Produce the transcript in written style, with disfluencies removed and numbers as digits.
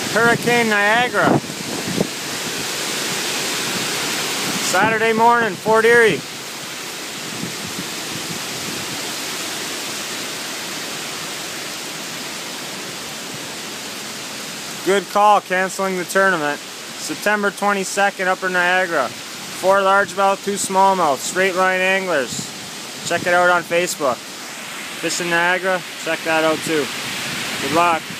Hurricane Niagara. Saturday morning, Fort Erie. Good call canceling the tournament. September 22nd, Upper Niagara. 4 largemouth, 2 smallmouth, straight line anglers. Check it out on Facebook. Fishing Niagara, check that out too. Good luck.